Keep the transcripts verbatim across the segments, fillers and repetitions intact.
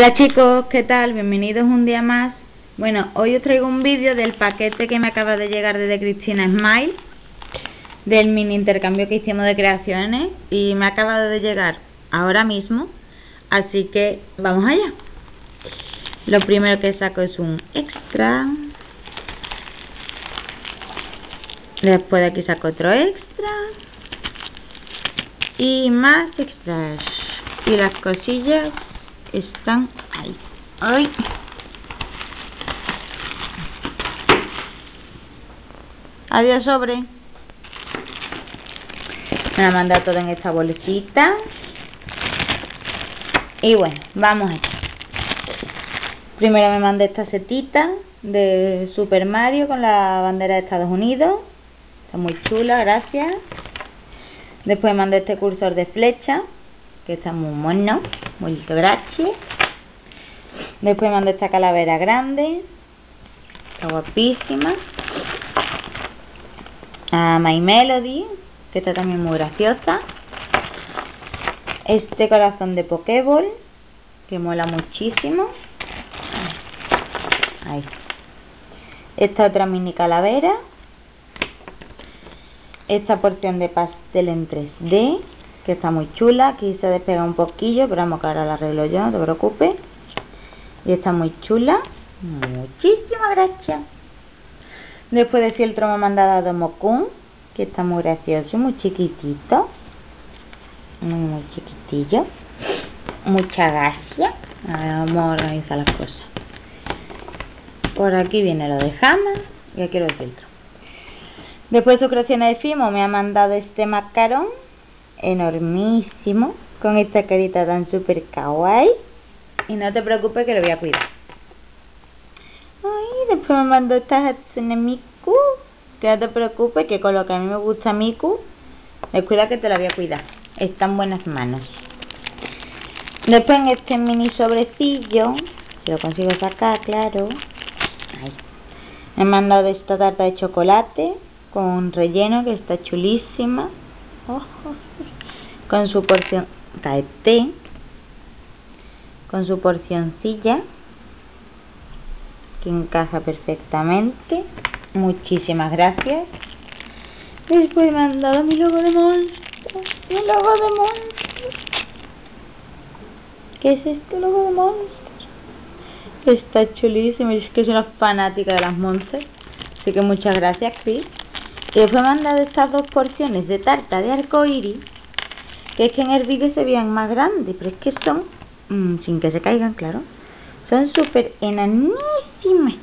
Hola chicos, ¿qué tal? Bienvenidos un día más. Bueno, hoy os traigo un vídeo del paquete que me acaba de llegar desde Cristina Smile, del mini intercambio que hicimos de creaciones, y me ha acabado de llegar ahora mismo, así que vamos allá. Lo primero que saco es un extra, después de aquí saco otro extra y más extras, y las cosillas están ahí. Ay. Adiós sobre. Me la ha mandado todo en esta bolsita. Y bueno, vamos allá. Primero me mandé esta setita de Super Mario con la bandera de Estados Unidos. Está muy chula, gracias. Después me mandé este cursor de flecha, que está muy mono, muy gracias. Después me mandé esta calavera grande, está guapísima. A My Melody, que está también muy graciosa. Este corazón de Pokéball, que mola muchísimo. Ahí. Esta otra mini calavera. Esta porción de pastel en tres D, que está muy chula. Aquí se despega un poquillo, pero vamos, que ahora la arreglo yo, no te preocupes. Y está muy chula. Muchísimas gracias. Después de fieltro me ha mandado a Domo-kun, que está muy gracioso, muy chiquitito. Muy, muy chiquitillo. Muchas gracias. Ahora vamos a organizar las cosas. Por aquí viene lo de Hama y aquí lo de filtro. Después de su creaciones de Fimo me ha mandado este macarón enormísimo, con esta carita tan super kawaii. Y no te preocupes que lo voy a cuidar. Ay, después me mandó esta Hatsune Miku, que no te preocupes que con lo que a mí me gusta Miku, descuida que te la voy a cuidar. Está en buenas manos. Después en este mini sobrecillo, si lo consigo sacar, claro. Ahí. Me han mandado esta tarta de chocolate con relleno, que está chulísima. Oh, con su porción de té, con su porcioncilla, que encaja perfectamente. Muchísimas gracias. Después me han dado mi logo de monstruo. Mi logo de monstruo. ¿Qué es este logo de monstruo? Está chulísimo. Es que soy una fanática de las monsters, así que muchas gracias, Chris. Y después me han dado estas dos porciones de tarta de arcoíris, que es que en el vídeo se veían más grandes, pero es que son, mmm, sin que se caigan, claro, son súper enanísimas.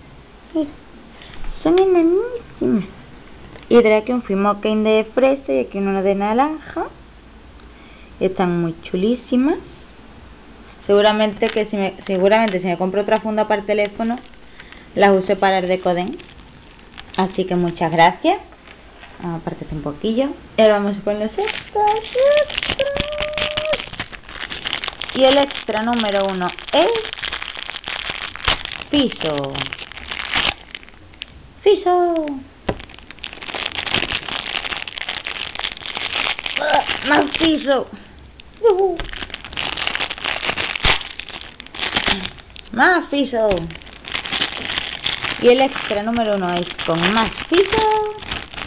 Son enanísimas. Y trae aquí un Fimoken de fresa y aquí uno de naranja. Están muy chulísimas. Seguramente que si me, seguramente si me compro otra funda para el teléfono, las use para el decoden. Así que muchas gracias. Vamos a apartar un poquillo. Y ahora vamos con los extras. Y el extra número uno es Fiso. Fiso. Uh, más Fiso. Uh. Más Fiso. Y el extra número uno es con más Fiso.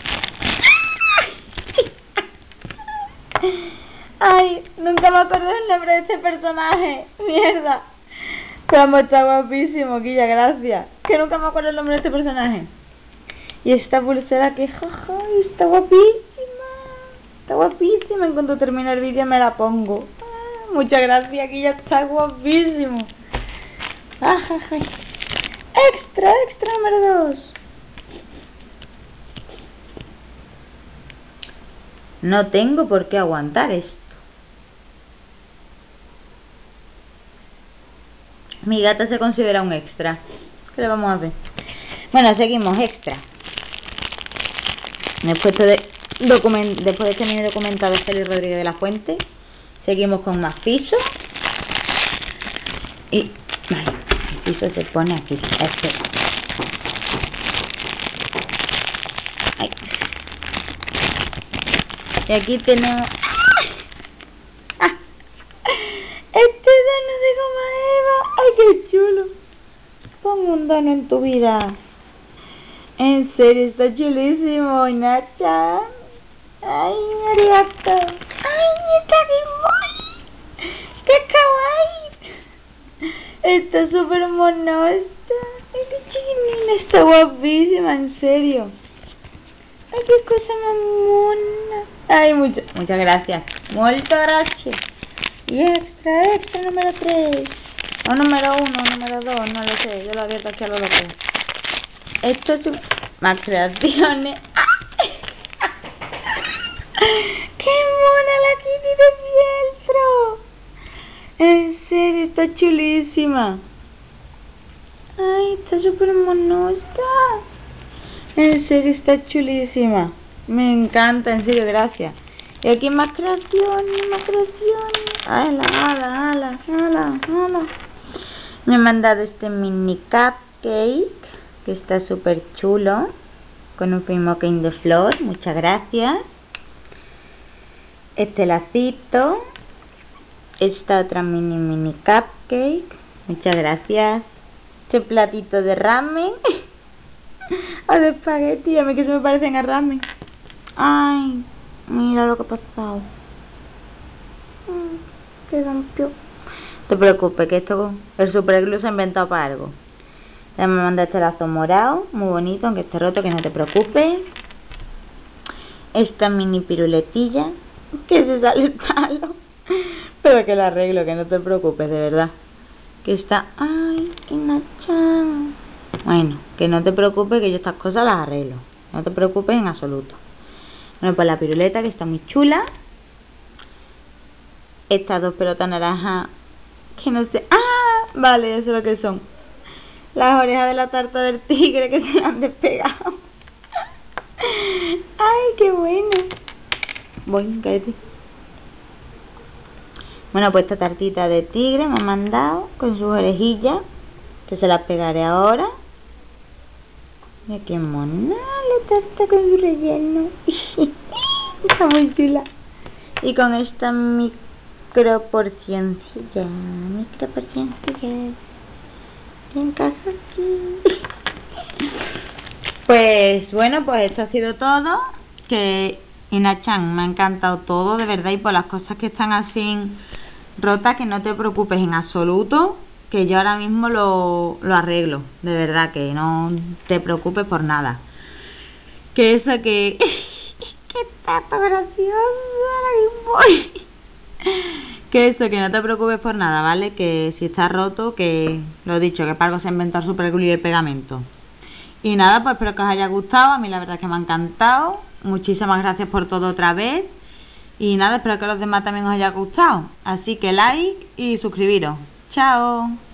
Ay, nunca me acuerdo el nombre de este personaje. Mierda. Pero está guapísimo, Guilla, gracias. Que nunca me acuerdo el nombre de este personaje. Y esta pulsera que jaja, está guapísima. Está guapísima. En cuanto termine el vídeo me la pongo. Ah, muchas gracias, Guilla, está guapísimo. Ah, jaja. Extra, extra número dos. No tengo por qué aguantar esto. Mi gata se considera un extra. ¿Qué le vamos a hacer? Bueno, seguimos, extra. Después de, document, después de este mini documental de Félix Rodríguez de la Fuente, seguimos con más Fiso. Y vale, el Fiso se pone aquí. Este. Ahí. Y aquí tenemos... ¡Ah! Este es de goma Eva. abandono en tu vida. En serio, está chulísimo, Nacha. Ay, arigato. Ay, está bien, qué kawaii. Está súper monosta. Ay, qué chiquinina, está guapísima, en serio. Ay, qué cosa más mona. Ay, muchas, muchas gracias. Molto gracias. Y extra, extra número tres. O número uno, número dos, no lo sé. Yo lo abierto aquí a lo loco. Esto es un... más creaciones. ¡Qué mona la Kitty de fieltro! En serio, está chulísima. Ay, está súper monosta. En serio, está chulísima. Me encanta, en serio, gracias. Y aquí más creaciones, más creaciones. ¡Hala, hala, hala, hala, hala! Me han mandado este mini cupcake, que está súper chulo, con un smoking de flor. Muchas gracias. Este lacito. Esta otra mini mini cupcake. Muchas gracias. Este platito de ramen. O de espagueti. A mí que se me parecen a ramen. Ay, mira lo que ha pasado. Se rompió. No te preocupes, que esto, el superglue se ha inventado para algo. Ya me manda este lazo morado, muy bonito, aunque esté roto, que no te preocupes. Esta mini piruletilla, que se sale el palo, pero que la arreglo, que no te preocupes, de verdad. Que está, ay, qué Nachan. Bueno, que no te preocupes, que yo estas cosas las arreglo. No te preocupes en absoluto. Bueno, pues la piruleta, que está muy chula. Estas dos pelotas naranjas, que no sé, ah, vale, eso es lo que son. Las orejas de la tarta del tigre que se han despegado. Ay, qué bueno. Voy, cállate. Bueno, pues esta tartita de tigre me ha mandado con sus orejillas, que se las pegaré ahora. Mira qué mona la tarta con su relleno. Está muy chula. Y con esta micro porcioncilla, micro porcioncilla. En casa aquí. Pues bueno, pues esto ha sido todo. Que Ina-chan, me ha encantado todo, de verdad. Y por las cosas que están así rotas, que no te preocupes en absoluto, que yo ahora mismo lo, lo arreglo. De verdad, que no te preocupes por nada. Que eso que... que está tan gracioso. Que eso, que no te preocupes por nada, ¿vale? Que si está roto, que lo he dicho, que para algo se ha inventado el superglue y el pegamento. Y nada, pues espero que os haya gustado. A mí la verdad es que me ha encantado. Muchísimas gracias por todo otra vez. Y nada, espero que a los demás también os haya gustado. Así que like y suscribiros. Chao.